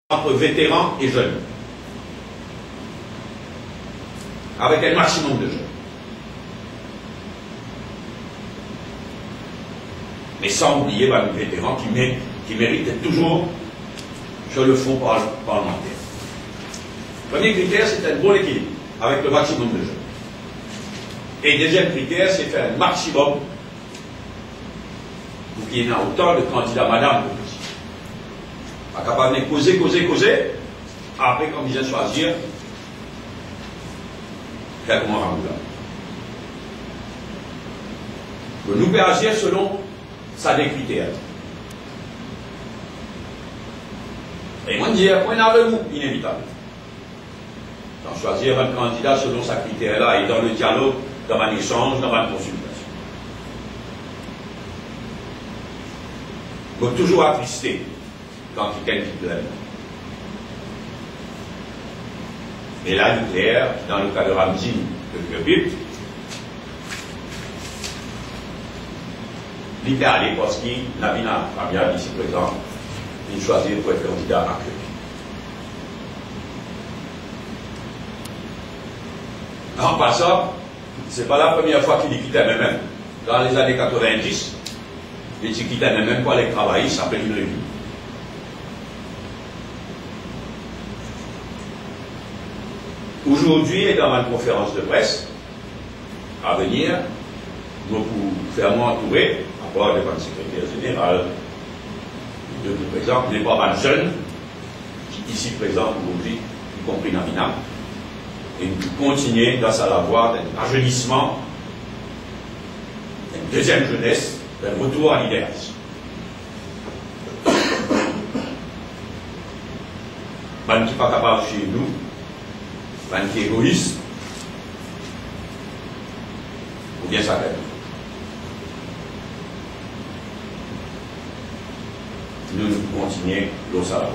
entre vétérans et jeunes, avec un maximum de jeunes. Mais sans oublier les vétérans qui méritent toujours sur le fond parlementaire. Premier critère, c'est un bon équilibre avec le maximum de jeunes. Et deuxième critère, c'est faire un maximum pour qu'il y ait autant de candidats madame que possible. Pas capable de causer, après, quand ils viennent choisir, faire comment Ramboula. Nous pouvons agir selon ça des critères. Et moi, je dis, point avec vous, inévitable. Donc, choisir un candidat selon sa critère-là et dans le dialogue, dans un échange, dans une consultation. Il faut toujours attrister quand quelqu'un qui plaît. Et là, nucléaire, dans le cas de Ramzi, de Bip, il est allé parce qu'il n'a pas bien ici présent, il choisit pour être candidat à Québec. En passant, ce n'est pas la première fois qu'il quitte MM. Dans les années 90, il quitte MM pour aller travailler, ça s'appelle une revue. Aujourd'hui, dans une conférence de presse, à venir, nous pouvons faire entourer, à part le secrétaire général, de nous présenter, n'est pas mal jeune, qui ici présent aujourd'hui, y compris Namina, et nous continuer dans sa voie d'un rajeunissement, d'une deuxième jeunesse, d'un retour à l'idéalisme. Man qui n'est pas capable chez nous, man qui est égoïste, ou bien ça fait. Nous continuons l'eau à la voie.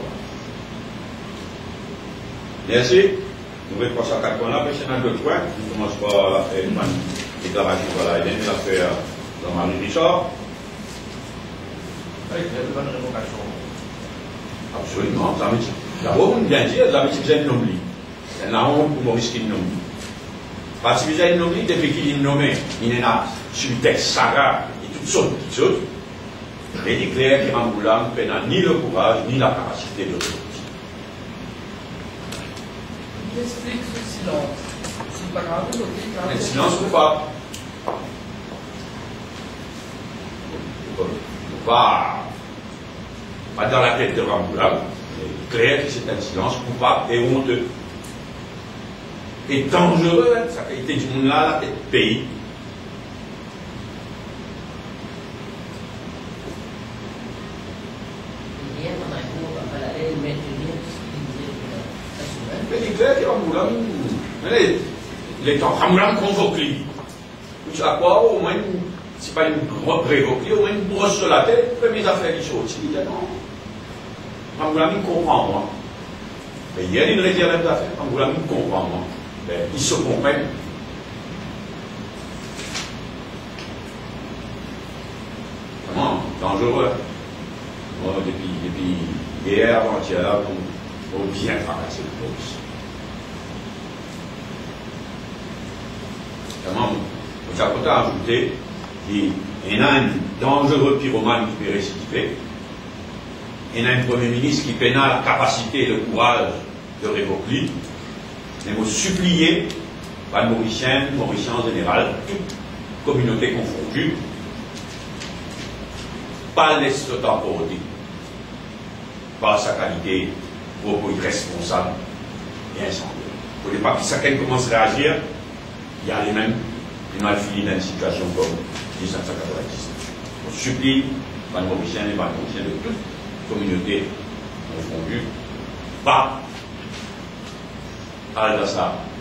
Merci. Nous allons passer à 4 points là, mais c'est un autre point. On commence par une déclaration pour la dernière affaire dans Marie Richard. Absolument. D'abord, on vient dire, la métier que nommé. C'est la honte pour Maurice qui nomme. Parce que vous avez nommé, depuis qu'il est nommé, il est là, sur le texte Sarah et toutes sortes de petites choses. Mais il est clair qu'il n'a ni le courage, ni la capacité de le faire. Qui explique ce silence? C'est pas grave, le silence ou pas? Pas dans la tête de Ramboula, mais clair que c'est un silence coupable et honteux. Et dangereux, hein, ça qualité du monde là, la tête du pays. Mais il est clair que Ramboula, il est en Ramboula convoqué. Tu sais quoi, au moins, c'est pas une grosse révoquée, au moins une brosse sur la tête, première affaire qui saute. Il dit non. Ramboula, il comprend moi. Mais il y a une réserve d'affaires, Ramboula, il comprend moi. Ben, ils se comprennent. Vraiment, dangereux. Moi, depuis hier, avant-hier, on bien fracasser le poste. Vraiment, on s'est peut ajouter qu'il y a un dangereux pyromane qui peut récidiver. Il y a un Premier ministre qui peine la capacité et le courage de révoquer. Mais vous suppliez, pas de Mauriciens en général, toute communauté confondue, pas laisser le temps pour dire, par sa qualité, pour être responsable et incendiaire. Pour ne pas que chacun commence à réagir, il y a les mêmes qui mal fini dans une situation comme 1990. On supplie, pas de Mauriciens et pas de Mauriciens de toute communauté confondue, pas à ça.